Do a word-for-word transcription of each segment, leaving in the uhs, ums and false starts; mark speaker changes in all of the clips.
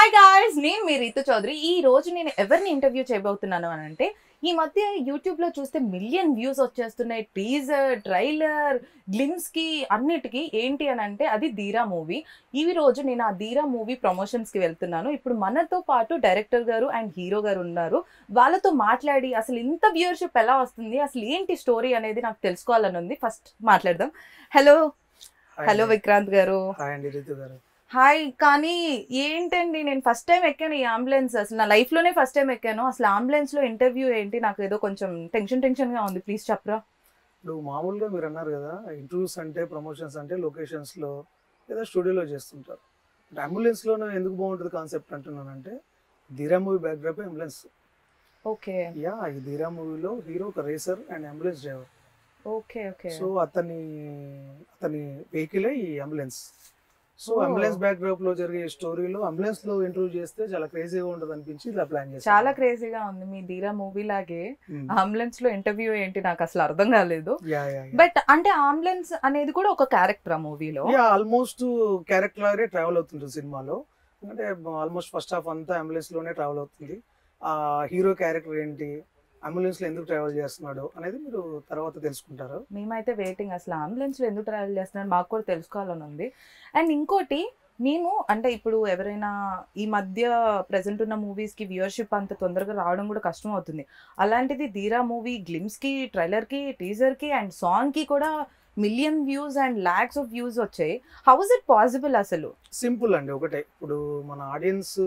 Speaker 1: Hi guys, నేను మీ రీతు చౌదరి. ఈ రోజు నేను ఎవరిని ఇంటర్వ్యూ చేయబోతున్నాను అని అంటే, ఈ మధ్య యూట్యూబ్లో చూస్తే మిలియన్ వ్యూస్ వచ్చేస్తున్నాయి. టీజర్, ట్రైలర్, గ్లిమ్స్కి అన్నిటికీ ఏంటి అని అంటే అది ధీరా మూవీ. ఈ రోజు నేను ఆ ధీరా మూవీ ప్రమోషన్స్కి వెళ్తున్నాను. ఇప్పుడు మనతో పాటు డైరెక్టర్ గారు అండ్ హీరో గారు ఉన్నారు. వాళ్ళతో మాట్లాడి అసలు ఇంత వ్యూవర్షిప్ ఎలా వస్తుంది, అసలు ఏంటి స్టోరీ అనేది నాకు తెలుసుకోవాలని ఉంది. ఫస్ట్ మాట్లాడదాం. హలో హలో విక్రాంత్ గారు.
Speaker 2: హాయ్ అండి రితు గారు.
Speaker 1: హాయ్. కానీ ఏంటండి, నేను ఫస్ట్ టైం ఎక్కాను ఈ అంబులెన్స్. అసలు నా లైఫ్లోనే ఫస్ట్ టైం ఎక్కాను. అసలు అంబులెన్స్లో ఇంటర్వ్యూ ఏంటి, నాకు ఏదో కొంచెం టెన్షన్ టెన్షన్గా ఉంది. ప్లీజ్ చెప్పరా.
Speaker 2: ఇప్పుడు మామూలుగా మీరు అన్నారు కదా, ఇంటర్వ్యూస్ అంటే ప్రమోషన్స్ అంటే లొకేషన్స్లో లేదా స్టూడియోలో చేస్తుంటారు. బట్ అంబులెన్స్లోనే ఎందుకు బాగుంటుంది కాన్సెప్ట్ అంటున్నానంటే, Dheera movie backdrop ambulance.
Speaker 1: Okay.
Speaker 2: Yeah, ఈ ధీరా మూవీలో హీరో ఒక racer and ambulance driver.
Speaker 1: Okay okay.
Speaker 2: So అతని అతని వెహికలే ఈ అంబులెన్స్. సో అంబులెన్స్ బ్యాక్డ్రాప్ లో జరిగే స్టోరీలో అంబులెన్స్ లో ఇంటర్వ్యూ చేస్తే చాలా క్రేజీగా ఉంటుంది అనిపించి ఇలా ప్లాన్ చేశాను.
Speaker 1: చాలా క్రేజీగా ఉంది. మీ ధీరా మూవీ లాగే అంబులెన్స్ లో ఇంటర్వ్యూ ఏంటి నాకు అసలు అర్థం కాలేదు. బట్ అంటే అంబులెన్స్ అనేది కూడా ఒక క్యారెక్టర్ ఆ మూవీలో.
Speaker 2: యా, ఆల్మోస్ట్ క్యారెక్టర్ లాగే ట్రావెల్ అవుతుంది సినిమాలో. అంటే ఆల్మోస్ట్ ఫస్ట్ హాఫ్ అంతా అంబులెన్స్ లోనే ట్రావెల్ అవుతుంది. ఆ హీరో క్యారెక్టర్ ఏంటి, అంబులెన్స్ లో ఎందుకు ట్రావెల్ చేస్తున్నాడు అనేది మీరు తర్వాత తెలుసుకుంటారు.
Speaker 1: మేమైతే వెయిటింగ్, అసలు అంబులెన్స్ లో ఎందుకు ట్రావెల్ చేస్తున్నాడు మాకు కూడా తెలుసుకోవాలని ఉంది. అండ్ ఇంకోటి, నేను అంటే ఇప్పుడు ఎవరైనా ఈ మధ్య ప్రెసెంట్ ఉన్న మూవీస్కి వ్యూవర్షిప్ అంత తొందరగా రావడం కూడా కష్టం అవుతుంది. అలాంటిది ధీరా మూవీ గ్లిమ్స్కి, ట్రైలర్కి, టీజర్కి అండ్ సాంగ్కి కూడా million views and lakhs of views వచ్చాయి. హౌ ఇస్ ఇట్ పాసిబుల్ అసలు?
Speaker 2: సింపుల్ అండి, ఒకటే. ఇప్పుడు మన ఆడియన్స్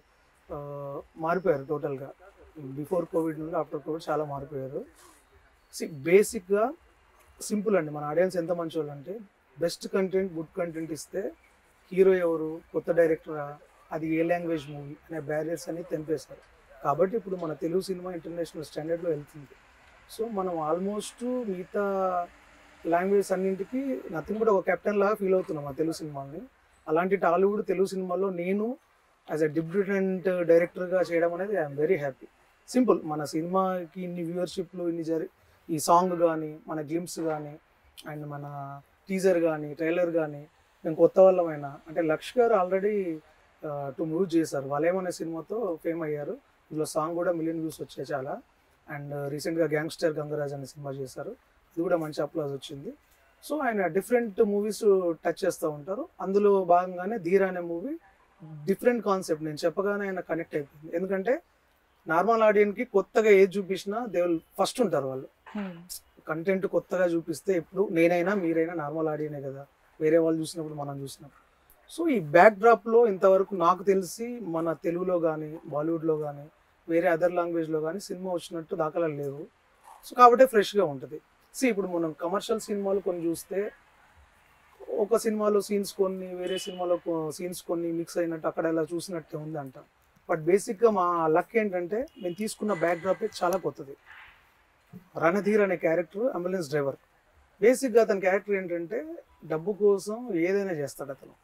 Speaker 2: మారిపోయారు టోటల్గా. బిఫోర్ కోవిడ్ నుండి ఆఫ్టర్ కోవిడ్ చాలా మారిపోయారు. సి బేసిక్గా సింపుల్ అండి, మన ఆడియన్స్ ఎంత మంచి వాళ్ళు అంటే, బెస్ట్ కంటెంట్, గుడ్ కంటెంట్ ఇస్తే హీరో ఎవరు, కొత్త డైరెక్టరా, అది ఏ లాంగ్వేజ్ మూవీ అనే బ్యారియర్స్ అని తెంపేస్తారు. కాబట్టి ఇప్పుడు మన తెలుగు సినిమా ఇంటర్నేషనల్ స్టాండర్డ్లో వెళ్తుంది. సో మనం ఆల్మోస్ట్ మిగతా లాంగ్వేజ్ అన్నింటికి నథింగ్ కూడా ఒక కెప్టెన్ లాగా ఫీల్ అవుతున్నాం ఆ తెలుగు సినిమాని. అలాంటి టాలీవుడ్ తెలుగు సినిమాలో నేను యాజ్ అ డిబ్యూటెంట్ డైరెక్టర్గా చేయడం అనేది ఐఎమ్ వెరీ హ్యాపీ. సింపుల్, మన సినిమాకి ఇన్ని వ్యూవర్షిప్లు ఇన్ని జరి ఈ సాంగ్ కానీ, మన గ్లిమ్స్ కానీ, అండ్ మన టీజర్ కానీ, ట్రైలర్ కానీ, మేము కొత్త వాళ్ళమైనా అంటే లక్ష్ గారు ఆల్రెడీ టూ మూవీస్ చేశారు. వాళ్ళేమనే సినిమాతో ఫేమ్ అయ్యారు. ఇందులో సాంగ్ కూడా మిలియన్ వ్యూస్ వచ్చాయి చాలా. అండ్ రీసెంట్గా గ్యాంగ్స్టర్ గంగరాజ్ అనే సినిమా చేశారు, అది కూడా మంచి అప్లాజ్ వచ్చింది. సో ఆయన డిఫరెంట్ మూవీస్ టచ్ చేస్తూ ఉంటారు. అందులో భాగంగానే ధీరా అనే మూవీ డిఫరెంట్ కాన్సెప్ట్ నేను చెప్పగానే ఆయన కనెక్ట్ అయిపోయింది. ఎందుకంటే నార్మల్ ఆడియన్స్కి కొత్తగా ఏది చూపించినా దే విల్ ఫస్ట్ ఉంటారు వాళ్ళు. కంటెంట్ కొత్తగా చూపిస్తే ఇప్పుడు నేనైనా మీరైనా నార్మల్ ఆడియనే కదా, వేరే వాళ్ళు చూసినప్పుడు మనం చూసినప్పుడు. సో ఈ బ్యాక్ డ్రాప్లో ఇంతవరకు నాకు తెలిసి మన తెలుగులో కానీ, బాలీవుడ్లో కానీ, వేరే అదర్ లాంగ్వేజ్లో కానీ సినిమా వచ్చినట్టు దాఖలాలు లేవు. సో కాబట్టి ఫ్రెష్గా ఉంటుంది. సో ఇప్పుడు మనం కమర్షియల్ సినిమాలు కొన్ని చూస్తే ఒక సినిమాలో సీన్స్ కొన్ని, వేరే సినిమాలో సీన్స్ కొన్ని మిక్స్ అయినట్టు అక్కడ ఇలా చూసినట్టే ఉంది అంట. బట్ బేసిక్గా మా లక్ ఏంటంటే, మేము తీసుకున్న బ్యాక్ డ్రాప్ చాలా కొత్తది. రణధీర్ అనే క్యారెక్టర్ అంబులెన్స్ డ్రైవర్. బేసిక్గా అతని క్యారెక్టర్ ఏంటంటే, డబ్బు కోసం ఏదైనా చేస్తాడు అతను.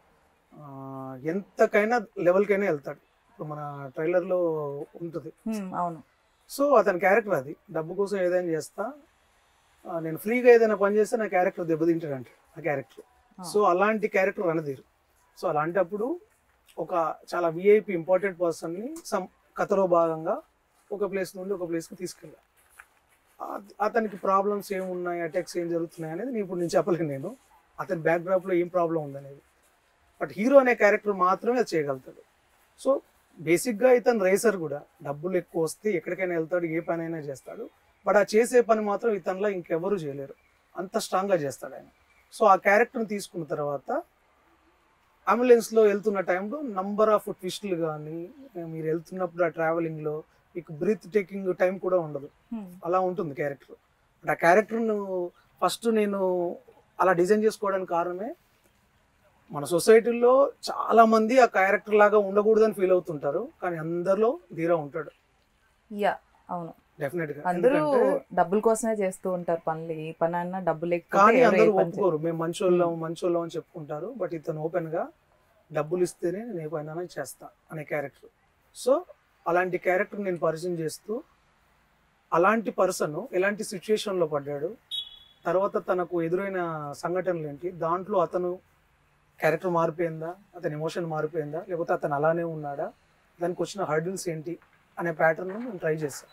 Speaker 2: ఎంతకైనా లెవెల్కైనా వెళ్తాడు. ఇప్పుడు మన ట్రైలర్లో ఉంటుంది.
Speaker 1: అవును.
Speaker 2: సో అతని క్యారెక్టర్ అది, డబ్బు కోసం ఏదైనా చేస్తా, నేను ఫ్రీగా ఏదైనా పని చేస్తే నా క్యారెక్టర్ దెబ్బతింటాడు అంటే ఆ క్యారెక్టర్. సో అలాంటి క్యారెక్టర్ రణధీర్. సో అలాంటప్పుడు ఒక చాలా విఐపి ఇంపార్టెంట్ పర్సన్ని సమ్ కథలో భాగంగా ఒక ప్లేస్ నుండి ఒక ప్లేస్కి తీసుకెళ్ళా. అతనికి ప్రాబ్లమ్స్ ఏమున్నాయి, అటాక్స్ ఏం జరుగుతున్నాయి అనేది నేను ఇప్పుడు నేను చెప్పలేను. నేను అతని బ్యాక్డ్రాప్లో ఏం ప్రాబ్లం ఉందనేది. బట్ హీరో అనే క్యారెక్టర్ మాత్రమే అది చేయగలుగుతాడు. సో బేసిక్గా ఇతను రేసర్ కూడా, డబ్బులు ఎక్కువ వస్తే ఎక్కడికైనా వెళ్తాడు, ఏ పని అయినా చేస్తాడు. బట్ ఆ చేసే పని మాత్రం ఇతనిలో ఇంకెవరూ చేయలేరు, అంత స్ట్రాంగ్గా చేస్తాడు ఆయన. సో ఆ క్యారెక్టర్ని తీసుకున్న తర్వాత అంబులెన్స్లో వెళ్తున్న టైంలో నంబర్ ఆఫ్ ట్విస్టులు కానీ, మీరు వెళ్తున్నప్పుడు ఆ ట్రావెలింగ్లో మీకు బ్రీత్ టేకింగ్ టైం కూడా ఉండదు, అలా ఉంటుంది క్యారెక్టర్. బట్ ఆ క్యారెక్టర్ను ఫస్ట్ నేను అలా డిజైన్ చేసుకోవడానికి కారణమే, మన సొసైటీలో చాలామంది ఆ క్యారెక్టర్ లాగా ఉండకూడదని ఫీల్ అవుతుంటారు, కానీ అందరిలో ధీరా ఉంటాడు.
Speaker 1: యా అవును,
Speaker 2: డెఫినెట్గా.
Speaker 1: అందరూ డబ్బుల కోసమే చేస్తూ ఉంటారు పనులు, ఈ పని అన్నా డబ్బులు ఎక్కువ.
Speaker 2: కానీ అందరూ ఒప్పుకోరు, మేము మంచోళ్ళం మంచోళ్ళం అని చెప్పుకుంటారు. బట్ ఇతను ఓపెన్గా డబ్బులు ఇస్తేనే నేను ఏ పైన చేస్తా అనే క్యారెక్టర్. సో అలాంటి క్యారెక్టర్ నేను పరిచయం చేస్తూ, అలాంటి పర్సన్ ఎలాంటి సిచ్యుయేషన్లో పడ్డాడు, తర్వాత తనకు ఎదురైన సంఘటనలు ఏంటి, దాంట్లో అతను క్యారెక్టర్ మారిపోయిందా, అతని ఎమోషన్ మారిపోయిందా, లేకపోతే అతను అలానే ఉన్నాడా, దానికి వచ్చిన హర్డిల్స్ ఏంటి అనే ప్యాటర్న్ నేను ట్రై చేస్తాను.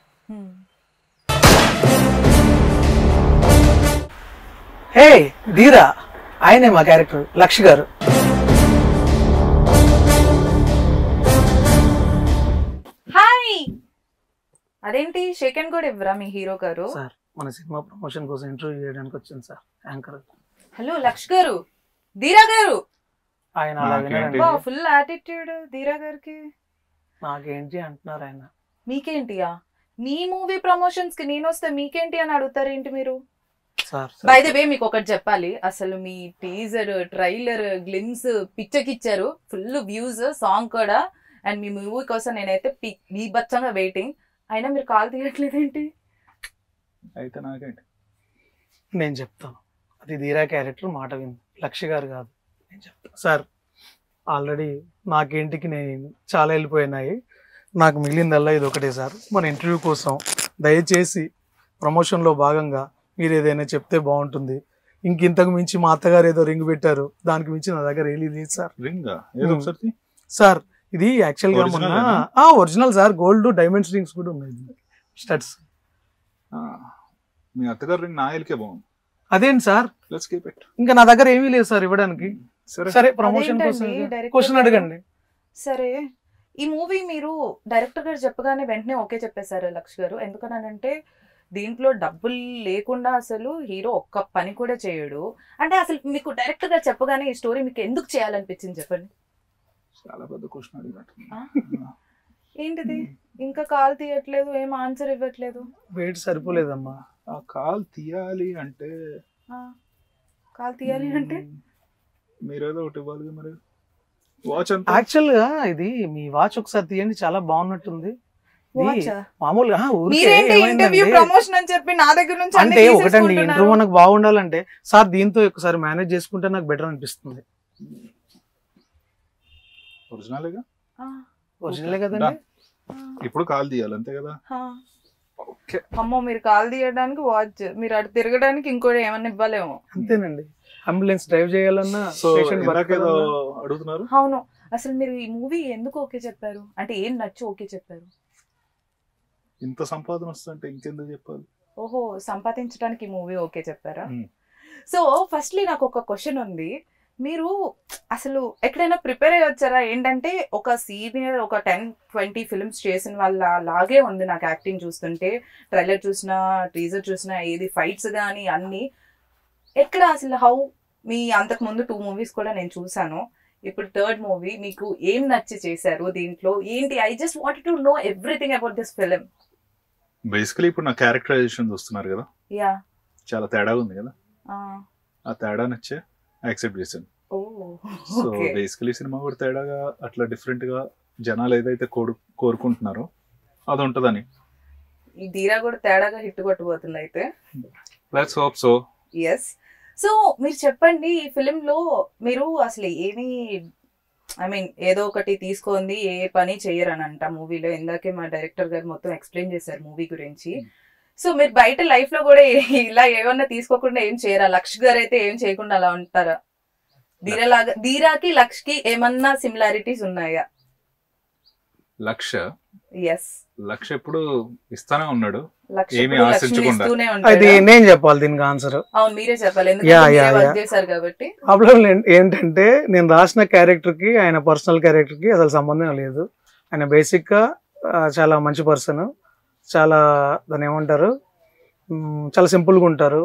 Speaker 2: హే ధీరా, ఆయనే మా క్యారెక్టర్ లక్ష్ గారు.
Speaker 1: హాయ్, అదేంటి షేక్ అండ్ కూడా ఇవ్వరా మీ హీరో గారు?
Speaker 2: సార్ మన సినిమా ప్రమోషన్ కోసం ఇంటర్వ్యూ చేయడానికి వచ్చింది సార్ యాంకర్.
Speaker 1: హలో లక్ష్ గారు, ధీరా గారు.
Speaker 2: ఆయన అలా వినారండి.
Speaker 1: ఫుల్ యాటిట్యూడ్ ధీరా గారికి.
Speaker 2: నాకేంటి అంటున్నారు ఆయన.
Speaker 1: మీకేంటియా? మీ మూవీ ప్రమోషన్స్ కి నేను వస్తే మీకేంటి అని అడుగుతారు ఏంటి మీరు?
Speaker 2: సార్
Speaker 1: బై ద వే మీకు ఒకటి చెప్పాలి, అసలు మీ టీజర్, ట్రైలర్, గ్లిమ్స్ పిచ్చకిచ్చారు, ఫుల్ వ్యూస్, సాంగ్ కూడా. అండ్ మీ మూవీ కోసం నేనైతే బీభత్సంగా వెయిటింగ్. అయినా మీరు కాల్ తీయట్లేదు ఏంటి?
Speaker 3: అయితే నాకేంటి,
Speaker 2: నేను చెప్తాను. అది ధీరా క్యారెక్టర్, మాట వింది, లక్ష గారు కాదు. నేను చెప్తాను సార్. ఆల్రెడీ నాకేంటికి నేను చాలా వెళ్ళిపోయినాయి, నాకు మిగిలిందల్లా ఇది ఒకటే సార్. మన ఇంటర్వ్యూ కోసం దయచేసి ప్రమోషన్లో భాగంగా మీరు ఏదైనా చెప్తే బాగుంటుంది. ఇంక ఇంతకు మించి మా అత్తగారు ఏదో రింగ్ పెట్టారు, దానికి మించి నా దగ్గర ఏది లేదు సార్.
Speaker 3: రింగ్ ఏదో ఒకసారి
Speaker 2: సార్, ఇది యాక్చువల్ గా మొన్న original sir, gold diamonds rings కూడా ఉన్నాయి, స్టడ్స్.
Speaker 3: మీ అత్తగారు రింగ్ నా ఎల్కే బాగుంది.
Speaker 2: అదేంటి సార్,
Speaker 3: లెట్స్ కీప్ ఇట్.
Speaker 2: ఇంకా నా దగ్గర ఏమీ లేదు సార్ ఇవ్వడానికి. సరే ప్రమోషన్ కోసం క్వశ్చన్ అడగండి.
Speaker 1: సరే, ఈ మూవీ మీరు డైరెక్టర్ గారు చెప్పగానే వెంటనే ఓకే చెప్పేశారు లక్ష్ గారు. ఎందుకనంటే దీంట్లో డబ్బులు లేకుండా అసలు హీరో ఒక్క పని కూడా చేయడు. అంటే అసలు మీకు డైరెక్టర్ గారు చెప్పగానే ఈ స్టోరీ మీకు ఎందుకు చేయాలనిపించింది చెప్పండి?
Speaker 3: చాలా పెద్ద క్వశ్చన్ అడిగినట్టు.
Speaker 1: ఏంటిది, ఇంకా కాల్ తీయట్లేదు, ఏం ఆన్సర్ ఇవ్వట్లేదు?
Speaker 2: వెయిట్ సరిపోలేదమ్మా.
Speaker 3: ఆ కాల్ తీయాలి అంటే
Speaker 1: కాల్ తీయాలి అంటే
Speaker 3: మీరేదో ఒకటి ఇవ్వాలి మరి. వాచ్ అంతా
Speaker 2: యాక్చువల్ గా ఇది మీ వాచ్ ఒకసారి తీయండి, చాలా బాగున్నట్టుంది. మామూలుగా
Speaker 1: ఇంటర్వ్యూ ప్రమోషన్ అని చెప్పి నా దగ్గర నుంచి
Speaker 2: అంటే ఒకటండి, ఇంటర్వ్యూ మనకు బాగుండాలంటే సార్ దీంతో ఒకసారి మేనేజ్ చేసుకుంటే నాకు బెటర్ అనిపిస్తుంది.
Speaker 3: ఒరిజినల్గా
Speaker 2: ఒరిజినలే కదండి.
Speaker 3: ఇప్పుడు కాల్ తీయాలి అంతే కదా.
Speaker 1: అమ్మో, మీరు కాల్ తీయడానికి వాచ్, మీరు అటు తిరగడానికి ఇంకోటి ఏమన్నా ఇవ్వలేము.
Speaker 2: అంతేనండి, అంబులెన్స్ డ్రైవ్ చేయాలన్నా
Speaker 3: అడుగుతున్నారు.
Speaker 1: అవును, అసలు మీరు ఈ మూవీ ఎందుకు ఓకే చెప్పారు? అంటే ఏం నచ్చి ఓకే చెప్పారు?
Speaker 3: ఇంత సంపాదన వస్తుంటే ఇంకెందుకు చెప్పాలి.
Speaker 1: ఓహో, సంపాదించడానికి ఈ మూవీ ఓకే చెప్పారా? సో ఫస్ట్లీ నాకు ఒక క్వశ్చన్ ఉంది. మీరు అసలు ఎక్కడైనా ప్రిపేర్ అయ్యి వచ్చారా? ఏంటంటే ఒక సీనియర్, ఒక టెన్ ట్వంటీ ఫిల్మ్స్ చేసిన వాళ్ళ లాగే ఉంది నాకు యాక్టింగ్ చూస్తుంటే. ట్రైలర్ చూసినా, టీజర్ చూసినా, ఏది ఫైట్స్ కానీ అన్నీ. ఎక్కడ అసలు హౌ మీ అంతకు ముందు టూ మూవీస్ కూడా నేను చూసాను, ఇప్పుడు థర్డ్ మూవీ, మీకు ఏం నచ్చి చేశారు దీంట్లో ఏంటి? I just wanted to know everything about this film.
Speaker 3: Basically ఇప్పుడు నా క్యారెక్టరైజేషన్ చూస్తున్నారు కదా,
Speaker 1: యా
Speaker 3: చాలా తేడా ఉంది కదా. ఆ తేడా నచ్చే యాక్సెప్ట్ చేశాను. సో బేసికలీ సినిమా కూడా తేడాగా, అట్లా డిఫరెంట్ గా జనాలు ఏదైతే కోరు కోరుకుంటున్నారో అది ఉంటదని.
Speaker 1: ఈ ధీరా కూడా తేడాగా హిట్ కొట్టబోతుంది అయితే.
Speaker 3: Let's hope so.
Speaker 1: Yes. So మీరు చెప్పండి, ఈ ఫిలిం లో మీరు అసలు ఏమి, ఐ మీన్ ఏదో ఒకటి తీసుకుంది, ఏ పని చెయ్యరనంట మూవీలో. ఇందాకే మా డైరెక్టర్ గారు మొత్తం ఎక్స్ప్లెయిన్ చేశారు మూవీ గురించి. సో మీరు బయట లైఫ్ లో కూడా ఇలా ఏమన్నా తీసుకోకుండా ఏం చేయరా? లక్ష్ గారు అయితే ఏం చేయకుండా అలా ఉంటారా? ధీరా లాగా, ధీరాకి లక్ష్ కి ఏమన్నా సిమిలారిటీస్ ఉన్నాయా?
Speaker 3: లక్ష
Speaker 1: ఎస్,
Speaker 3: లక్ష ఎప్పుడు ఇస్తానే ఉన్నాడు,
Speaker 1: లక్ష
Speaker 3: ఏమీ ఆశించకుండా.
Speaker 2: అది నేను చెప్పాలి దీనికి ఆన్సర్.
Speaker 1: అవును, మీరే చెప్పాలి, ఎందుకంటే వర్క్ చేశారు కాబట్టి.
Speaker 2: ప్రాబ్లం ఏంటంటే నేను రాసిన క్యారెక్టర్ కి ఆయన పర్సనల్ క్యారెక్టర్ కి అసలు సంబంధం లేదు. ఆయన బేసిక్ గా చాలా మంచి పర్సన్, చాలా దాన్ని ఏమంటారు, చాలా సింపుల్గా ఉంటారు.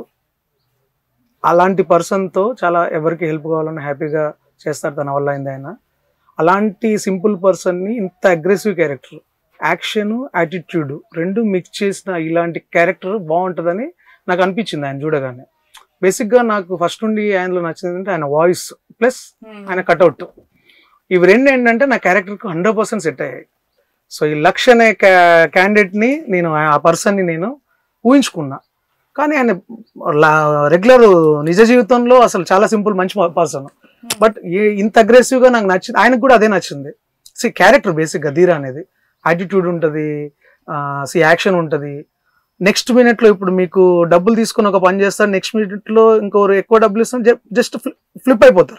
Speaker 2: అలాంటి పర్సన్తో చాలా ఎవరికి హెల్ప్ కావాలని హ్యాపీగా చేస్తారు, తన వల్ల అయింది ఆయన. అలాంటి సింపుల్ పర్సన్ని ఇంత అగ్రెసివ్ క్యారెక్టర్, యాక్షన్, యాటిట్యూడ్ రెండు మిక్స్ చేసిన ఇలాంటి క్యారెక్టర్ బాగుంటుందని నాకు అనిపించింది ఆయన చూడగానే. బేసిక్గా నాకు ఫస్ట్ నుండి ఆయనలో నచ్చింది అంటే ఆయన వాయిస్ ప్లస్ ఆయన కట్అవుట్. ఇవి రెండు ఏంటంటే నా క్యారెక్టర్కి హండ్రెడ్ పర్సెంట్ సెట్ అయ్యాయి. సో ఈ లక్ష అనే క్యాండిడేట్ని నేను, ఆ పర్సన్ని నేను ఊహించుకున్నా. కానీ ఆయన రెగ్యులర్ నిజ జీవితంలో అసలు చాలా సింపుల్ మంచి పర్సన్. బట్ ఇంత అగ్రెసివ్గా నాకు నచ్చింది, ఆయనకు కూడా అదే నచ్చింది. సి క్యారెక్టర్ బేసిక్గా ధీరా అనేది యాటిట్యూడ్ ఉంటుంది, సి యాక్షన్ ఉంటుంది. నెక్స్ట్ మినిట్లో ఇప్పుడు మీకు డబ్బులు తీసుకుని ఒక పని చేస్తారు, నెక్స్ట్ మినిట్లో ఇంకోరు ఎక్కువ డబ్బులు ఇస్తాను జస్ట్ ఫ్లిప్ అయిపోతారు అటు.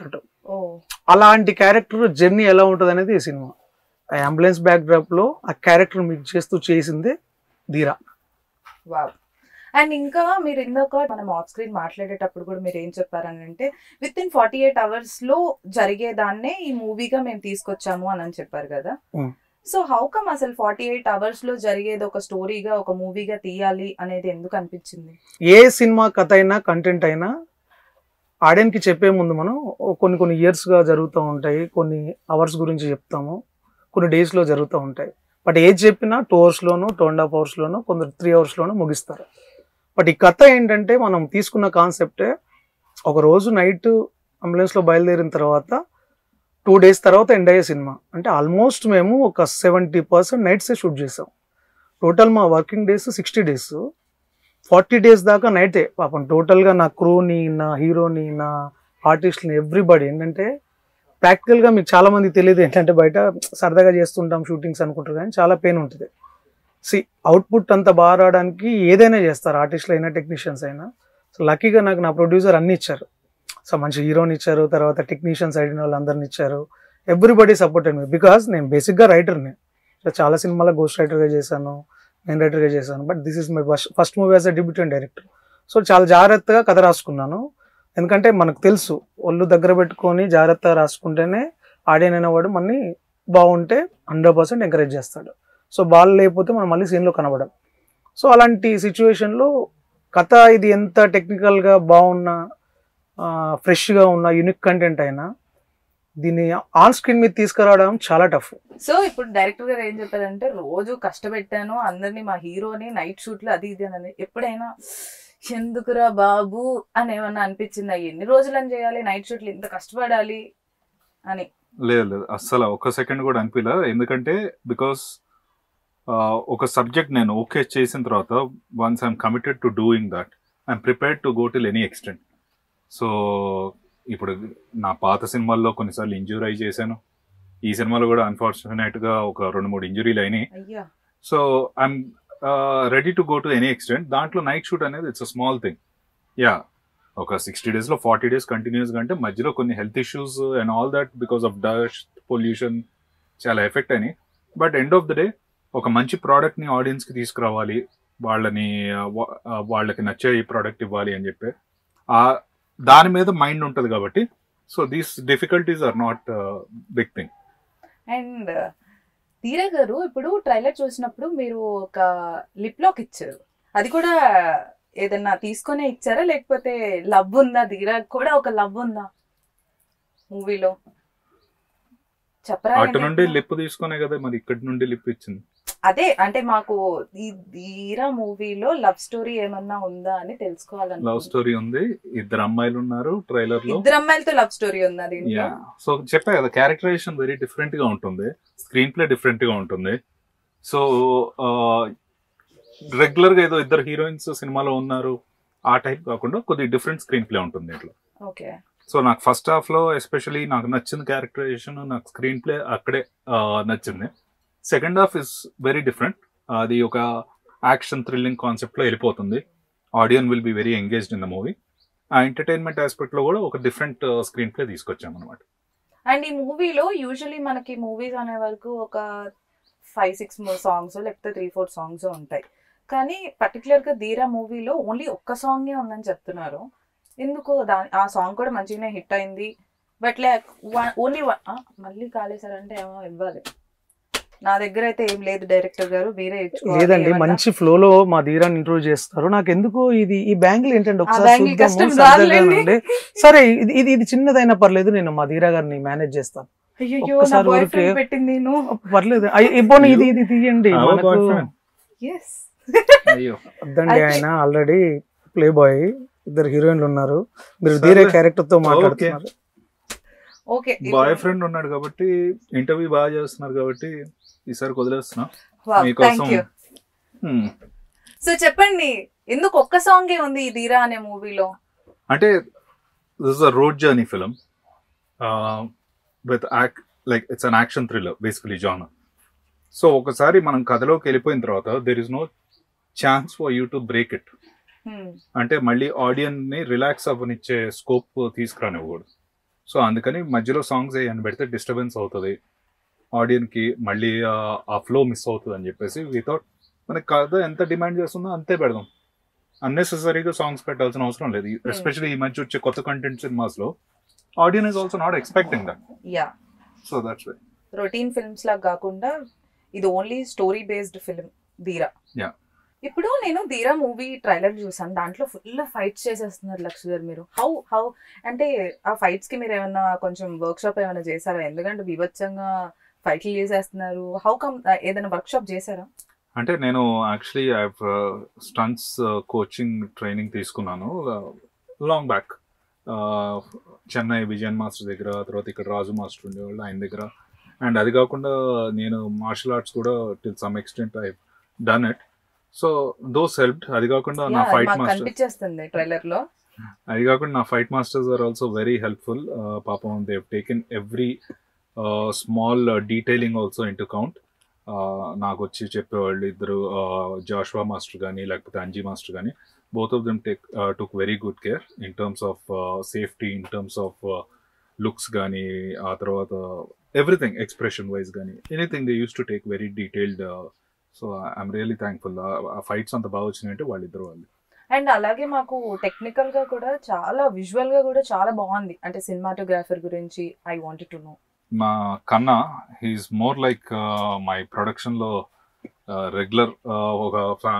Speaker 2: అలాంటి క్యారెక్టర్ జర్నీ ఎలా ఉంటుంది అనేది ఈ సినిమా. ఆ అంబులెన్స్ బ్యాక్ డ్రాప్ లో ఆ క్యారెక్టర్ మిక్స్ చేస్తూ చేసిందే ధీరా.
Speaker 1: వావ్. అండ్ ఇంకా మీరు ఇందాక మనం ఆఫ్ స్క్రీన్ మాట్లాడేటప్పుడు కూడా మీరు ఏం చెప్పారని అంటే within forty eight hours లో జరిగేదాన్నే ఈ మూవీగా మేము తీసుకొచ్చాము అని చెప్పారు కదా. సో హౌ కమ్ అసలు ఫార్టీ ఎయిట్ అవర్స్ లో జరిగేది ఒక స్టోరీగా ఒక మూవీగా తీయాలి అనేది ఎందుకు అనిపించింది?
Speaker 2: ఏ సినిమా కథ అయినా కంటెంట్ అయినా ఆడియన్స్ కి చెప్పే ముందు మనం కొన్ని కొన్ని ఇయర్స్ గా జరుగుతూ ఉంటాయి, కొన్ని అవర్స్ గురించి చెప్తాము, కొన్ని డేస్ లో జరుగుతూ ఉంటాయి. బట్ ఏది చెప్పినా టూ అవర్స్ లోను టూ అండ్ హాఫ్ అవర్స్ లోను కొందరు త్రీ అవర్స్ లోను ముగిస్తారు. బట్ ఈ కథ ఏంటంటే మనం తీసుకున్న కాన్సెప్టే ఒక రోజు నైట్ అంబులెన్స్ లో బయలుదేరిన తర్వాత టూ డేస్ తర్వాత ఎండ్ అయ్యే సినిమా. అంటే ఆల్మోస్ట్ మేము ఒక సెవెంటీ పర్సెంట్ నైట్సే షూట్ చేసాం. టోటల్ మా working days sixty days, forty days దాకా నైటే. పాపం టోటల్గా నా క్రూని, నా హీరోని, నా ఆర్టిస్ట్ని, ఎవ్రీబడి ఏంటంటే ప్రాక్టికల్గా మీకు చాలా మందికి తెలియదు ఏంటంటే బయట సరదాగా చేస్తుంటాం షూటింగ్స్ అనుకుంటారు, కానీ చాలా పెయిన్ ఉంటుంది. సి అవుట్పుట్ అంత బాగా రావడానికి ఏదైనా చేస్తారు, ఆర్టిస్టులు అయినా టెక్నీషియన్స్ అయినా. సో లక్కీగా నాకు నా ప్రొడ్యూసర్ అన్ని ఇచ్చారు. సో మంచి హీరోని ఇచ్చారు, తర్వాత టెక్నీషియన్స్ అయిన వాళ్ళు అందరిని ఇచ్చారు. ఎవ్రీబడి సపోర్టెడ్ మీ బికాస్ నేను బేసిక్గా రైటర్ని. సో చాలా సినిమాలో గోస్ట్ రైటర్గా చేశాను, మెయిన్ రైటర్గా చేశాను. But this is my first first movie as a debutant director. So చాలా జాగ్రత్తగా కథ రాసుకున్నాను. ఎందుకంటే మనకు తెలుసు ఒళ్ళు దగ్గర పెట్టుకొని జాగ్రత్తగా రాసుకుంటేనే ఆడియన్ అనేవాడు మనని బాగుంటే హండ్రెడ్ పర్సెంట్ ఎంకరేజ్ చేస్తాడు. సో బాల్ లేకపోతే మనం మళ్ళీ సీన్లో కనబడం. సో అలాంటి సిచ్యువేషన్లో కథ ఇది ఎంత టెక్నికల్గా బాగున్నా, ఫ్రెష్గా ఉన్న యూనిక్ కంటెంట్ అయినా దీన్ని ఆన్ స్క్రీన్ మీద తీసుకురావడం చాలా టఫ్.
Speaker 1: సో ఇప్పుడు డైరెక్టర్ గారు ఏం చెప్పారంటే రోజు కష్టపెట్టాను అందరినీ, మా హీరోని నైట్ షూట్లు అది ఇది అని. ఎప్పుడైనా ఎందుకురా బాబు అని ఏమన్నా అనిపించిందా? ఎన్ని రోజులని చేయాలి నైట్ షూట్లు, ఇంత కష్టపడాలి అని?
Speaker 3: లేదు లేదు అస్సలు ఒక్క సెకండ్ కూడా అనిపించలే. ఎందుకంటే బికాస్ ఒక సబ్జెక్ట్ నేను ఓకే చేసిన తర్వాత once I'm committed to doing that I'm prepared to go till any extent. So ఇప్పుడు నా పాత సినిమాల్లో కొన్నిసార్లు ఇంజూరీ అయి చేశాను, ఈ సినిమాలో కూడా అన్ఫార్చునేట్గా ఒక రెండు మూడు ఇంజురీలు అయినాయి. So I'm ready to go to any extent. దాంట్లో నైట్ షూట్ అనేది it's a small thing. Yeah ఒక సిక్స్టీ డేస్లో ఫార్టీ డేస్ కంటిన్యూస్గా అంటే మధ్యలో కొన్ని health issues and all that because of dust pollution చాలా ఎఫెక్ట్ అయినాయి. But end of the day ఒక మంచి ప్రోడక్ట్ని ఆడియన్స్కి తీసుకురావాలి, వాళ్ళని వాళ్ళకి నచ్చే ఈ ప్రోడక్ట్ ఇవ్వాలి అని చెప్పి దాని మీద మైండ్ ఉంటుంది కాబట్టి. So these difficulties are not big thing.
Speaker 1: And Dheera గారు ఇప్పుడు ట్రైలర్ చూసినప్పుడు మీరు ఒక లిప్ లాక్ ఇచ్చారు, అది కూడా ఏదన్నా తీసుకునే ఇచ్చారా లేకపోతే లవ్ ఉందా? ధీరా కూడా ఒక లవ్ ఉందా మూవీలో చెప్పరా?
Speaker 3: అటు నుండి లిప్ తీసుకునే కదా మరి ఇక్కడి నుండి లిప్ ఇచ్చింది.
Speaker 1: అదే అంటే మాకు ఈ ధీరా మూవీలో లవ్ స్టోరీ ఏమన్నా ఉందా అని తెలుసుకోవాలని.
Speaker 3: లవ్ స్టోరీ ఉంది, ఇద్దరు అమ్మాయిలు ఉన్నారు ట్రైలర్ లో.
Speaker 1: ఇద్దరు అమ్మాయిలతో లవ్ స్టోరీ ఉందా దీంట్లో?
Speaker 3: సో చెప్పా కదా క్యారెక్టరైజేషన్ వెరీ డిఫరెంట్ గా ఉంటుంది, స్క్రీన్ ప్లే డిఫరెంట్ గా ఉంటుంది. సో రెగ్యులర్ గా ఏదో ఇద్దరు హీరోయిన్స్ సినిమాలో ఉన్నారు ఆ టైప్ కాకుండా కొద్దిగా డిఫరెంట్ స్క్రీన్ ప్లే ఉంటుంది ఇట్లా.
Speaker 1: ఓకే.
Speaker 3: సో నాకు ఫస్ట్ హాఫ్ లో ఎస్పెషలీ నాకు నచ్చిన క్యారెక్టరైజేషన్, నాకు స్క్రీన్ ప్లే అక్కడే నచ్చింది. Second half is very different, అది ఒక యాక్షన్ థ్రిల్లింగ్ కాన్సెప్ట్ లో వెళ్ళిపోతుంది. Audience will be very engaged in the movie. ఆ ఎంటర్టైన్మెంట్ ఆస్పెక్ట్ లో కూడా ఒక డిఫరెంట్ స్క్రీన్ ప్లే తీసుకొచ్చాం అనమాట.
Speaker 1: అండ్ ఈ మూవీలో యూజువలీ మనకి మూవీస్ అనే వరకు ఒక ఫైవ్ సిక్స్ సాంగ్స్ లేకపోతే త్రీ ఫోర్ సాంగ్స్ ఉంటాయి, కానీ పర్టికులర్ గా ధీరా మూవీలో ఓన్లీ ఒక్క సాంగే ఉందని చెప్తున్నారు. ఎందుకు? దాని ఆ సాంగ్ కూడా మంచిగానే హిట్ అయింది, బట్ లైక్ ఓన్లీ మళ్ళీ కాలేసారంటే ఏమో ఇవ్వాలి. నా దగ్గర అయితే ఏం లేదు డైరెక్టర్ గారు, మీరే
Speaker 2: లేదండి. మంచి ఫ్లో లో మా ధీరాన్ని ఇంట్రొడ్యూస్ చేస్తారు. నాకు ఎందుకు ఇది ఈ బ్యాంగిల్ ఏంటంటే ఒకసారి సరే ఇది ఇది ఇది చిన్నదైనా పర్లేదు, నేను మా ధీరా గారిని మేనేజ్ చేస్తాను. పర్లేదు, ఇది ఇది తీయండి. వద్దండి, ఆయన ఆల్రెడీ ప్లే బాయ్, ఇద్దరు హీరోయిన్లు ఉన్నారు, మీరు ధీరా క్యారెక్టర్ తో మాట్లాడుతున్నారు.
Speaker 3: బాయ్ ఫ్రెండ్ ఉన్నాడు కాబట్టి ఇంటర్వ్యూ బాగా చేస్తున్నారు కాబట్టి ఈసారి వదిలేస్తున్నా.
Speaker 1: సో చెప్పండి, ఎందుకు ఒక్క సాంగే ఉంది ఈ ధీరా అనే మూవీలో?
Speaker 3: అంటే this is a road journey film with like it's an action thriller basically genre. So ఒకసారి మనం కథలోకి వెళ్ళిపోయిన తర్వాత there is no chance for you to break it. అంటే మళ్ళీ ఆడియన్ ని రిలాక్స్ అవ్వనిచ్చే స్కోప్ తీసుకురానివ్వకూడదు. సో అందుకని మధ్యలో సాంగ్స్ ఏమైనా పెడితే డిస్టర్బెన్స్ అవుతుంది, ఆడియన్కి మళ్ళీ ఆ ఫ్లో మిస్ అవుతుంది అని చెప్పేసి వితౌట్ మనకి కథ ఎంత డిమాండ్ చేస్తుందో అంతే పెడదాం. అన్నెసెసరీగా సాంగ్స్ పెట్టాల్సిన అవసరం లేదు. ఎస్పెషల్లీ ఈ మధ్య వచ్చే కొత్త కంటెంట్ సినిమాస్లో audience is also not expecting that.
Speaker 1: Yeah
Speaker 3: so that's why
Speaker 1: routine films లాగా కాకుండా ఇది only story based film Dheera.
Speaker 3: Yeah
Speaker 1: ఇప్పుడు నేను ధీరా మూవీ ట్రైలర్ చూసాను, దాంట్లో ఫుల్ ఫైట్స్ చేసేస్తున్నారు లక్ష గారు. మీరు హౌ హౌ అంటే ఆ ఫైట్స్ కి మీరు ఏమన్నా కొంచెం వర్క్ షాప్ ఏమైనా చేశారా? ఎందుకంటే బీభత్సంగా ఫైట్లు చేసేస్తున్నారు. హౌ కమ్ ఏదైనా వర్క్ షాప్ చేశారా?
Speaker 3: అంటే నేను actually I stunts coaching training తీసుకున్నాను long back, Chennai Vijayan master దగ్గర, తర్వాత ఇక్కడ రాజు మాస్టర్ ఉండేవాళ్ళు ఆయన దగ్గర. అండ్ అది కాకుండా నేను మార్షల్ ఆర్ట్స్ కూడా till some extent I done it. So those helped. అది కాకుండా నా ఫైట్ మాస్టర్
Speaker 1: కనిపించేస్తుంది ట్రైలర్ లో.
Speaker 3: అది కాకుండా నా fight masters are also very helpful. పాపం they have taken every small detailing also in to count. నాకు వచ్చి చెప్పేవాళ్ళు ఇద్దరు, జాషువా మాస్టర్ కానీ లేకపోతే అంజీ మాస్టర్ కానీ, both of them take uh, took very good care in terms of uh, safety, in terms of uh, looks gani, aa tarvata everything expression wise gani, anything they used to take very detailed. Uh, so uh, I'm really thankful. ఆ fights అంత బాగా వచ్చినాయంటే వాళ్ళిద్దరు వాళ్ళు.
Speaker 1: And అలాగే మాకు technical గా కూడా చాలా, విజువల్ గా కూడా చాలా బాగుంది. అంటే సినిమాటోగ్రాఫర్ గురించి ఐ వాంటెడ్ టు నో.
Speaker 3: మా కన్నా he's more like my production లో రెగ్యులర్ ఒక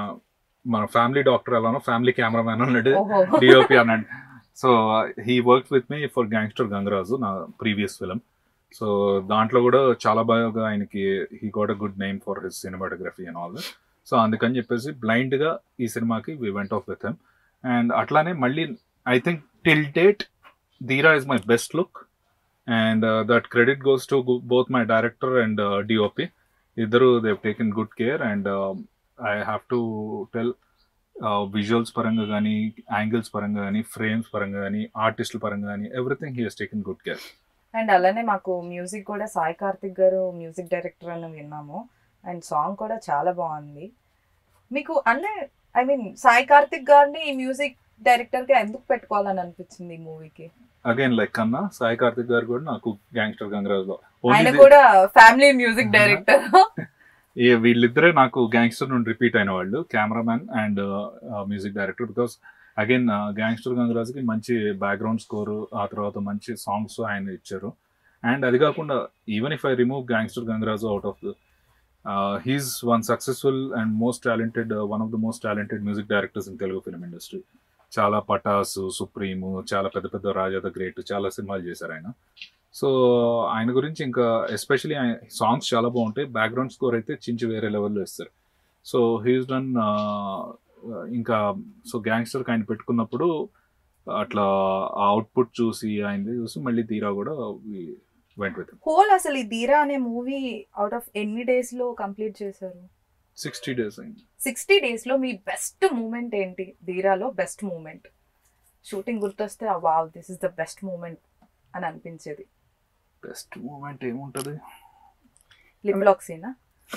Speaker 3: మన ఫ్యామిలీ డాక్టర్ అలానో ఫ్యామిలీ కెమెరామ్యాన్ అన్నాడు, డిఓపి అన్నాడు. So he work with me for gangster Gangaraju, నా ప్రీవియస్ ఫిలిం. సో దాంట్లో కూడా చాలా బాగా ఆయనకి he got a good name for his cinematography and all that. So అందుకని చెప్పేసి బ్లైండ్గా ఈ సినిమాకి we went off with him. And అట్లానే మళ్ళీ I think till date Dheera is my best look, and that credit goes to both my director and DOP. ఇద్దరు they have taken good care. And I have to tell, visuals పరంగా కానీ, angles పరంగా కానీ, frames పరంగా కానీ, ఆర్టిస్టుల పరంగా కానీ, everything he has taken good care.
Speaker 1: And అలానే మాకు మ్యూజిక్ కూడా సాయి కార్తిక్ గారు మ్యూజిక్ డైరెక్టర్ అని విన్నాము. అండ్ సాంగ్ కూడా చాలా బాగుంది. మీకు అంటే ఐ మీన్ సాయి కార్తిక్ గారిని ఈ మ్యూజిక్ డైరెక్టర్ గా ఎందుకు పెట్టుకోవాలని అనిపించింది ఈ మూవీకి?
Speaker 3: అగైన్ లైక్ కన్నా సాయి కార్తిక్ గారు కూడా నాకు గ్యాంగ్స్టర్ గంగరాజ్ లో
Speaker 1: ఆయన కూడా ఫ్యామిలీ మ్యూజిక్ డైరెక్టర్.
Speaker 3: వీళ్ళిద్దరే నాకు గ్యాంగ్స్టర్ నుండి రిపీట్ అయిన వాళ్ళు, cameraman and music director. Because again gangster గంగరాజ్కి మంచి బ్యాక్గ్రౌండ్ స్కోరు, ఆ తర్వాత మంచి సాంగ్స్ ఆయన ఇచ్చారు. అండ్ అది కాకుండా even if I remove gangster Gangaraju out of the, he's one successful and most talented, one of the most talented music directors in Telugu film industry. చాలా పటాసు, సుప్రీము, చాలా పెద్ద పెద్ద రాజా ద గ్రేట్, చాలా సినిమాలు చేశారు ఆయన. సో ఆయన గురించి ఇంకా ఎస్పెషలీ ఆయన సాంగ్స్ చాలా బాగుంటాయి, బ్యాక్గ్రౌండ్ స్కోర్ అయితే చించి వేరే లెవెల్లో ఇస్తారు. So he's done. ఇంకా సో గ్యాంగ్స్టర్కి ఆయన పెట్టుకున్నప్పుడు అట్లా ఆ అవుట్పుట్ చూసి ఆయన చూసి మళ్ళీ ధీరా కూడా వెంట విత్
Speaker 1: హోల్. అసలు ఈ ధీరా అనే మూవీ అవుట్ ఆఫ్ ఎన్ని డేస్ లో కంప్లీట్ చేశారు?
Speaker 3: సిక్స్టీ డేస్ అయింది.
Speaker 1: సిక్స్టీ డేస్ లో మీ బెస్ట్ మూమెంట్ ఏంటి ధీరాలో? బెస్ట్ మూమెంట్ షూటింగ్ గుర్తొస్తే wow this is the best moment అని అనిపించేది.
Speaker 3: బెస్ట్ మూమెంట్ ఏముంటది?
Speaker 1: లిప్ లాక్ సీనా?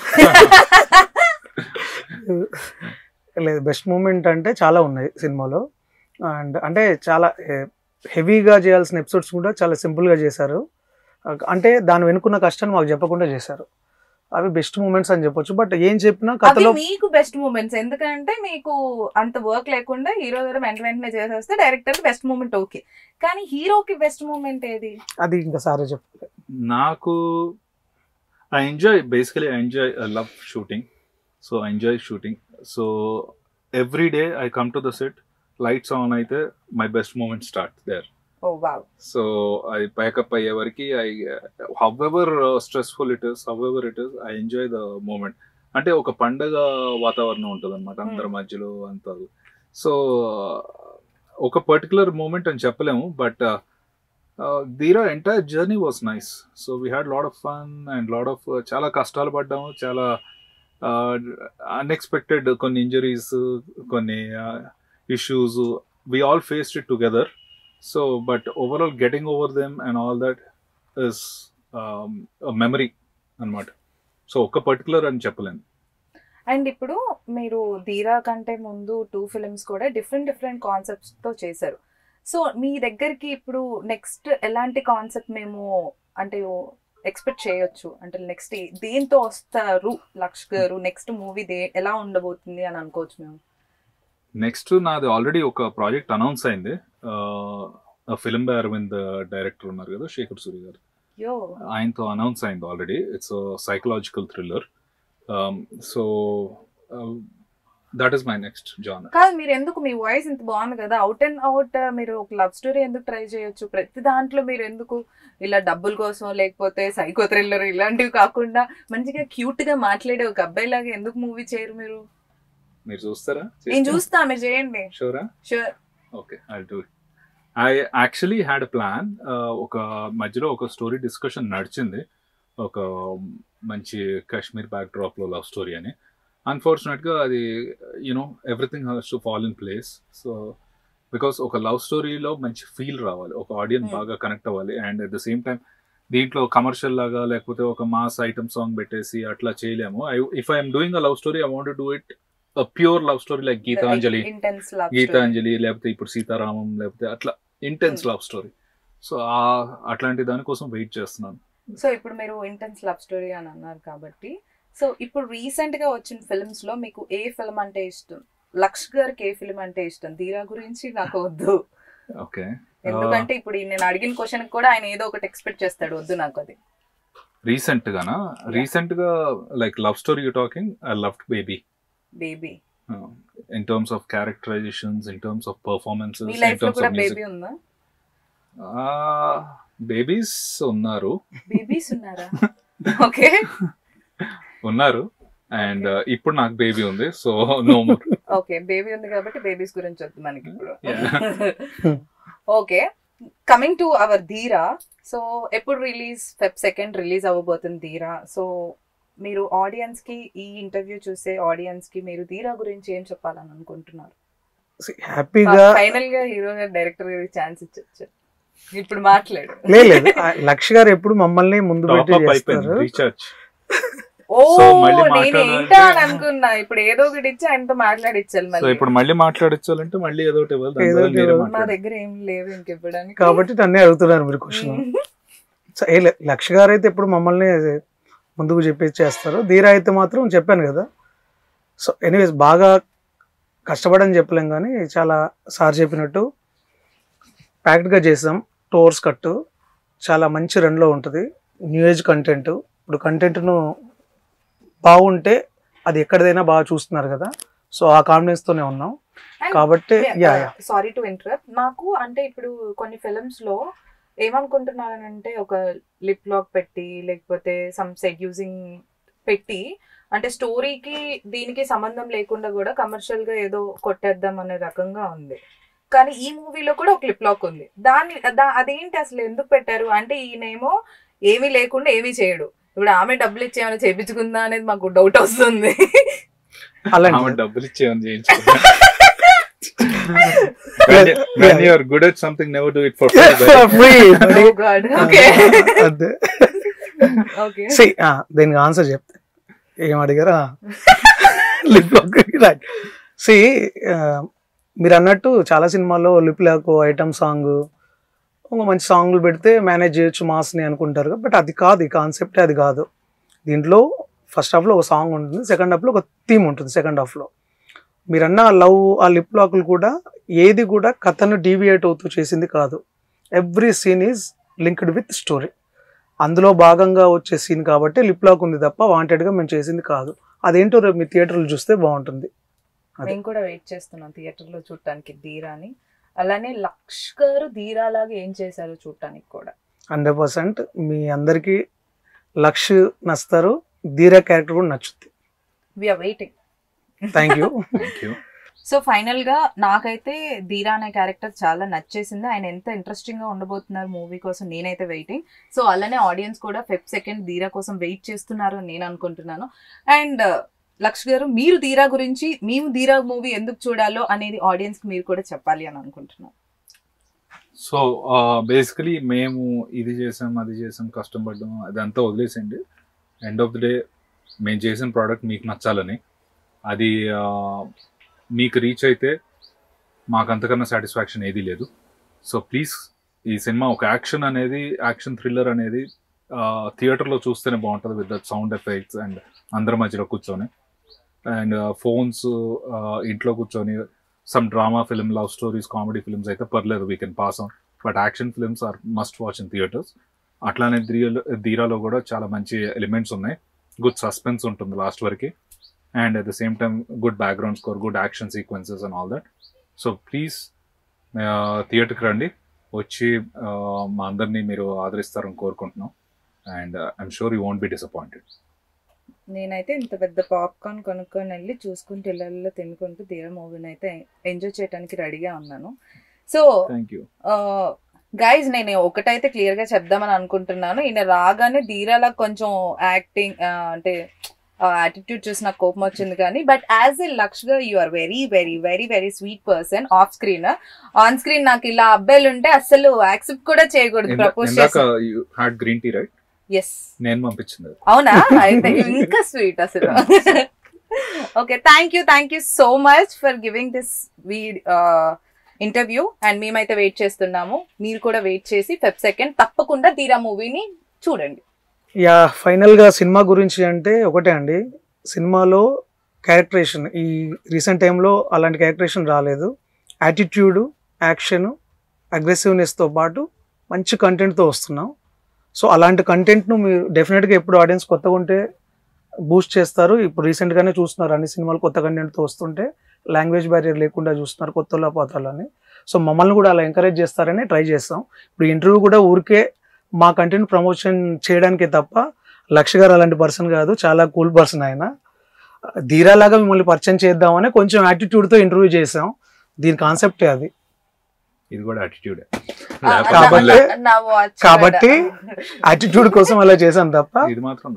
Speaker 2: లేదు, బెస్ట్ మూమెంట్ అంటే చాలా ఉన్నాయి సినిమాలో. అండ్ అంటే చాలా హెవీగా చేయాల్సిన ఎపిసోడ్స్ కూడా చాలా సింపుల్గా చేశారు. అంటే దాని వెనుకున్న కష్టాన్ని మాకు చెప్పకుండా చేశారు. అవి బెస్ట్ మూమెంట్స్ అని చెప్పొచ్చు. బట్ ఏం చెప్పినా కథలో
Speaker 1: మీకు బెస్ట్ మూమెంట్స్, ఎందుకంటే మీకు అంత వర్క్ లేకుండా హీరో దగ్గర వెంట వెంటనే చేసేస్తే డైరెక్టర్ బెస్ట్ మూమెంట్ ఓకే, కానీ హీరోకి బెస్ట్ మూమెంట్ ఏది?
Speaker 2: అది ఇంకా సారే చెప్పాలి.
Speaker 3: నాకు I enjoy, basically I enjoy, I love shooting. So I enjoy shooting. So every day I come to the set, lights on అయితే my best moment start there.
Speaker 1: Oh wow.
Speaker 3: So I pack up అయ్యే వరకు I however uh, stressful it is, however it is, I enjoy the moment. అంటే ఒక పండగ వాతావరణం ఉంటుంది అనమాట అందరి మధ్యలో అంతా. సో ఒక పర్టికులర్ మూమెంట్ అని చెప్పలేము, but Dheera entire journey was nice. So we had lot of fun and lot of, చాలా కష్టాలు పడ్డాము, చాలా అన్ఎక్స్పెక్టెడ్ కొన్ని ఇంజరీస్, కొన్ని issues, we all faced it together. So but overall getting over them and all that is um, a memory అన్నమాట. So ఒక particular అని చెప్పలేను.
Speaker 1: అండ్ ఇప్పుడు మీరు ధీరా కంటే ముందు టూ ఫిల్మ్స్ కూడా డిఫరెంట్ డిఫరెంట్ కాన్సెప్ట్స్తో చేశారు. సో మీ దగ్గరికి ఇప్పుడు నెక్స్ట్ ఎలాంటి కాన్సెప్ట్ మేము అంటే ఎక్స్పెక్ట్ చేయొచ్చు, అంటే నెక్స్ట్ దేంతో వస్తారు లక్ష్ గారు, నెక్స్ట్ మూవీ దే ఎలా ఉండబోతుంది అని అనుకోవచ్చు మేము?
Speaker 3: నెక్స్ట్ నాది ఆల్రెడీ ఒక ప్రాజెక్ట్ అనౌన్స్ అయింది. ఫిల్మ్ బై అరవింద్ డైరెక్టర్ ఉన్నారు కదా శేఖర్ సూరి గారు, ఆయనతో అనౌన్స్ అయింది already. It's psychological thriller. So that is my next genre.
Speaker 1: కాదు, మీరు ఎందుకు, మీ వాయిస్ ఇంత బాగుంది కదా, అవుట్ అండ్ అవుట్ మీరు ఒక లవ్ స్టోరీ ఎందుకు ట్రై చేయొచ్చు? ప్రతి దాంట్లో మీరు ఎందుకు ఇలా డబ్బుల కోసం లేకపోతే సైకో థ్రిల్లర్ ఇలాంటివి కాకుండా మంచిగా క్యూట్ గా మాట్లాడే ఒక అబ్బాయి లాగా ఎందుకు మూవీ చేయరు మీరు?
Speaker 3: మీరు చూస్తారా?
Speaker 1: నేను చూస్తా, మీరు చేయండి.
Speaker 3: షూరా?
Speaker 1: Sure.
Speaker 3: Okay, I'll do it. I actually had plan. ఒక మధ్యలో ఒక స్టోరీ డిస్కషన్ నడిచింది, ఒక మంచి కాశ్మీర్ బ్యాక్ డ్రాప్ లో లవ్ స్టోరీ అని. అన్ఫార్చునేట్గా అది you know everything has to fall in place. So because ఒక లవ్ స్టోరీలో మంచి ఫీల్ రావాలి, ఒక ఆడియన్స్ బాగా కనెక్ట్ అవ్వాలి, and at the same time దీంట్లో కమర్షియల్ లాగా లేకపోతే ఒక మాస్ ఐటమ్ సాంగ్ పెట్టేసి అట్లా చేయలేము. I if I'm doing a love story I want to do it a pure love story like Geethanjali Geethanjali లేకపోతే ఇప్పుడు సీతారామం లేకపోతే అట్లా ఇంటెన్స్ లవ్ స్టోరీ. సో అట్లాంటి దానికోసం వెయిట్ చేస్తున్నాను.
Speaker 1: సో ఇప్పుడు మీరు ఇంటెన్స్ లవ్ స్టోరీ అని అన్నారు కాబట్టి, సో ఇప్పుడు రీసెంట్ గా వచ్చిన ఫిల్మ్స్ లో మీకు ఏ ఫిల్మ్ అంటే ఇష్టం? లక్ష్ గారికి ఏ ఫిల్మ్ అంటే ఇష్టం? ధీరా గురించి నాకు వద్దు.
Speaker 3: ఓకే,
Speaker 1: ఎందుకంటే ఇప్పుడు నేను అడిగిన క్వశ్చన్ కూడా ఆయన ఏదో ఒకటి ఎక్స్పెక్ట్ చేస్తాడు, వద్దు నాకు అది.
Speaker 3: రీసెంట్ గానా? రీసెంట్ గా like love story you talking, I loved baby.
Speaker 1: Baby
Speaker 3: in terms of characterisations, in terms of performances,
Speaker 1: మీ లైఫ్ లో కూడా బేబీ ఉందా?
Speaker 3: బేబీస్ ఉన్నారు.
Speaker 1: బేబీస్ ఉన్నారా? ఓకే,
Speaker 3: ఉన్నారు. అండ్ ఇప్పుడు నాకు బేబీ ఉంది, so no more.
Speaker 1: Okay, baby ఉంది కాబట్టి బేబీస్ గురించి వద్దు మనకి ఇప్పుడు. Okay, coming to our Dheera. So ఎప్పుడు రిలీజ్? ఫెబ్ సెకండ్ రిలీజ్ అవ్వబోతుంది ధీరా. సో మీరు ఆడియన్స్ కి, ఈ ఇంటర్వ్యూ చూసే ఆడియన్స్ కి మీరు ధీరా గురించి ఏం చెప్పాలని అనుకుంటున్నారు?
Speaker 2: హ్యాపీగా
Speaker 1: ఫైనల్ గా హీరో గారు, డైరెక్టర్ గారికి ఛాన్స్ ఇచ్చొచ్చు, ఇప్పుడు మాట్లాడు.
Speaker 2: లేదు, లక్ష్ గారు ఎప్పుడు మమ్మల్ని ముందు పెట్టి చేస్తారు.
Speaker 3: రీఛార్జ్.
Speaker 1: ఓ నేను ఏంటా అని అనుకున్నా, ఇప్పుడు ఏదో ఒకటి ఇచ్చి ఆయనతో మాట్లాడిచ్చాలి.
Speaker 3: సో ఇప్పుడు మళ్ళీ మాట్లాడించాలంటే మళ్ళీ ఏదో ఒకటి ఇవ్వాలి.
Speaker 1: మా దగ్గర ఏం లేవు ఇంకివ్వడానికి,
Speaker 2: కాబట్టి నన్నే అడుగుతున్నారు మీరు క్వశ్చన్. లక్ష్ గారు అయితే ఎప్పుడు మమ్మల్ని ముందుకు చెప్పేసి చేస్తారు. ధీరా అయితే మాత్రం చెప్పాను కదా. సో ఎనీవేస్ బాగా కష్టపడని చెప్పలేం, కానీ చాలా సార్ చెప్పినట్టు ప్యాక్డ్గా చేసాం. టోర్స్ కట్టు చాలా మంచి రన్లో ఉంటుంది. New age content. ఇప్పుడు కంటెంట్ను బాగుంటే అది ఎక్కడదైనా బాగా చూస్తున్నారు కదా, సో ఆ కాన్ఫిడెన్స్తోనే ఉన్నాం. కాబట్టి
Speaker 1: సారీ టు ఇంటరప్ట్, నాకు అంటే ఇప్పుడు కొన్ని ఫిల్మ్స్ లో ఏమనుకుంటున్నానంటే ఒక లిప్ లాక్ పెట్టి లేకపోతే సమ్ సెడ్యూసింగ్ పెట్టి, అంటే స్టోరీకి దీనికి సంబంధం లేకుండా కూడా కమర్షియల్ గా ఏదో కొట్టేద్దాం అనే రకంగా ఉంది. కానీ ఈ మూవీలో కూడా ఒక లిప్ లాక్ ఉంది. దాన్ని అదేంటి అసలు ఎందుకు పెట్టారు? అంటే ఈయనేమో ఏమీ లేకుండా ఏమీ చేయడు, ఇప్పుడు ఆమె డబ్బులు ఇచ్చేమని చేయించుకుందా అనేది మాకు డౌట్ వస్తుంది.
Speaker 3: డబ్బులు ఇచ్చేమని చేయించుకుందా? When you are good at something, never do it for free.
Speaker 1: Oh God. Okay. Okay.
Speaker 2: See, ah, దీనికి ఆన్సర్ చెప్తే ఏం అడిగారా? Lip lock. రైట్. సి మీరు అన్నట్టు చాలా సినిమాల్లో లిప్ లాక్ ఐటమ్ సాంగ్, ఒక మంచి సాంగ్లు పెడితే మేనేజ్ చేయొచ్చు మాస్ని అనుకుంటారు, బట్ అది కాదు, ఈ కాన్సెప్టే అది కాదు. దీంట్లో ఫస్ట్ హాఫ్లో ఒక సాంగ్ ఉంటుంది, సెకండ్ హాఫ్లో ఒక థీమ్ ఉంటుంది. సెకండ్ హాఫ్లో మీరన్న లవ్, ఆ లిప్ లాక్లు కూడా ఏది కూడా కథను డీవియేట్ అవుతూ చేసింది కాదు. Every scene is linked with story. అందులో భాగంగా వచ్చే సీన్ కాబట్టి లిప్ లాక్ ఉంది తప్ప వాంటెడ్గా మేము చేసింది కాదు. అదేంటో రేపు మీ థియేటర్లో చూస్తే బాగుంటుంది.
Speaker 1: నేను కూడా వెయిట్ చేస్తున్నాను థియేటర్లో చూడటానికి ధీరాని. అలానే లక్ష్ గారు ధీరా లాగా ఏం చేశారు చూడటానికి కూడా.
Speaker 2: హండ్రెడ్ పర్సెంట్ మీ అందరికీ లక్ష్ నచ్చుతారు, ధీరా క్యారెక్టర్ కూడా నచ్చుద్ది.
Speaker 1: We are waiting.
Speaker 2: Thank you.
Speaker 1: So final గా నాకైతే ధీరా అనే క్యారెక్టర్ చాలా నచ్చేసింది. ఆయన ఎంత ఇంట్రెస్టింగ్ గా ఉండబోతున్నారు మూవీ కోసం నేనైతే వెయిటింగ్. సో అలానే ఆడియన్స్ కూడా ఫెబ్ సెకండ్ ధీరా కోసం వెయిట్ చేస్తున్నారు అని నేను అనుకుంటున్నాను. అండ్ లక్ష్ గారు, మీరు ధీరా గురించి, మేము ధీరా మూవీ ఎందుకు చూడాలో అనేది ఆడియన్స్ కి మీరు కూడా చెప్పాలి అని అనుకుంటున్నాను.
Speaker 3: సో బేసికలీ మేము ఇది చేసాం అది చేసాం కష్టపడ్డాం అదంతా వదిలేసండి. ఎండ్ ఆఫ్ ది డే మేము చేసిన ప్రోడక్ట్ మీకు నచ్చాలని, అది మీకు రీచ్ అయితే మాకు అంతకన్నా సాటిస్ఫాక్షన్ ఏదీ లేదు. సో ప్లీజ్ ఈ సినిమా ఒక యాక్షన్ అనేది యాక్షన్ థ్రిల్లర్ అనేది థియేటర్లో చూస్తేనే బాగుంటుంది with that sound effects and అందరి మధ్యలో కూర్చొని అండ్ ఫోన్స్ ఇంట్లో కూర్చొని some drama film love stories comedy films అయితే పర్లేదు we can pass on but action films are must watch in theatres. అట్లానే ధీరాలో ధీరాలో కూడా చాలా మంచి ఎలిమెంట్స్ ఉన్నాయి, గుడ్ సస్పెన్స్ ఉంటుంది లాస్ట్ వరకు and at the same time good background score, good action sequences and all that. So please థియేటర్కి రండి, వచ్చి మా అందరినీ మీరు ఆదరిస్తారని కోరుకుంటున్నాం and I'm sure you won't be disappointed.
Speaker 1: నేనైతే ఇంత పెద్ద పాప్కార్న్ కొనుక్కొని వెళ్ళి చూసుకుంటూ ఇళ్ళల్లో తినుకుంటూ ధీరా మూవీని అయితే ఎంజాయ్ చేయడానికి రెడీగా ఉన్నాను. సో
Speaker 3: థ్యాంక్ యూ
Speaker 1: గైజ్, నేను ఒకటైతే క్లియర్ గా చెప్దామని అనుకుంటున్నాను. ఈయన రాగానే ధీరాలా కొంచెం యాక్టింగ్ అంటే యాటిట్యూడ్ చూసి నాకు కోపం వచ్చింది కానీ, బట్ యాజ్ ఎ లక్ష్ గా you are very very very very sweet person off screen. On screen నాకు ఇలా అబ్బాయిలు ఉంటే అసలు యాక్సెప్ట్ కూడా చేయకూడదు. ప్రపోజ్
Speaker 3: చేసి గ్రీన్ టీ రైట్?
Speaker 1: ఎస్,
Speaker 3: నేను పంపించింది.
Speaker 1: అవునా? అయితే ఇంకా స్వీట్ అసలు. Okay, thank you thank you so much for giving this వీడ్ ఇంటర్వ్యూ అండ్ మేమైతే వెయిట్ చేస్తున్నాము, మీరు కూడా వెయిట్ చేసి ఫెబ్ సెకండ్ తప్పకుండా ధీరా మూవీని చూడండి.
Speaker 2: యా, ఫైనల్గా సినిమా గురించి అంటే ఒకటే అండి, సినిమాలో క్యారెక్టరేషన్ ఈ రీసెంట్ టైంలో అలాంటి క్యారెక్టరేషన్ రాలేదు. యాటిట్యూడ్, యాక్షన్, అగ్రెసివ్నెస్తో పాటు మంచి కంటెంట్తో వస్తున్నాం. సో అలాంటి కంటెంట్ను మీరు డెఫినెట్గా ఎప్పుడు ఆడియన్స్ కొత్తగా ఉంటే బూస్ట్ చేస్తారు. ఇప్పుడు రీసెంట్గానే చూస్తున్నారు అన్ని సినిమాలు కొత్త కంటెంట్తో వస్తుంటే, లాంగ్వేజ్ బ్యారియర్ లేకుండా చూస్తున్నారు కొత్త పాత్రలని. సో మమ్మల్ని కూడా అలా ఎంకరేజ్ చేస్తారని ట్రై చేస్తాం. ఇప్పుడు ఇంటర్వ్యూ కూడా ఊరికే మా కంటెంట్ ప్రమోషన్ చేయడానికే తప్ప లక్ష గారు అలాంటి పర్సన్ కాదు, చాలా కూల్ పర్సన్ ఆయన. ధీరాలాగా మిమ్మల్ని పరిచయం చేద్దామని కొంచెం యాటిట్యూడ్తో ఇంటర్వ్యూ చేసాం. దీని కాన్సెప్టే అది.
Speaker 3: ఇది కూడా యాటిట్యూడ్
Speaker 2: కాబట్టి కాబట్టి యాటిట్యూడ్ కోసం అలా చేసాం తప్ప.
Speaker 3: ఇది మాత్రం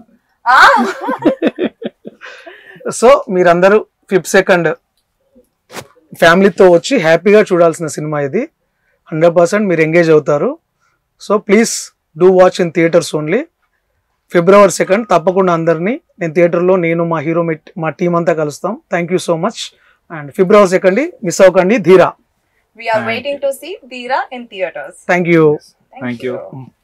Speaker 2: సో మీరందరూ ఫిఫ్త్ సెకండ్ ఫ్యామిలీతో వచ్చి హ్యాపీగా చూడాల్సిన సినిమా ఇది. హండ్రెడ్ పర్సెంట్ మీరు ఎంగేజ్ అవుతారు. So please do watch in theatres only. February second తప్పకుండా అందరినీ నేను థియేటర్లో నేను మా హీరో మా టీం అంతా కలుస్తాం. Thank you so much and February second miss అవ్వకండి ధీరా.
Speaker 1: We are waiting to see Dheera in theaters.
Speaker 2: Thank you.
Speaker 3: Thank you.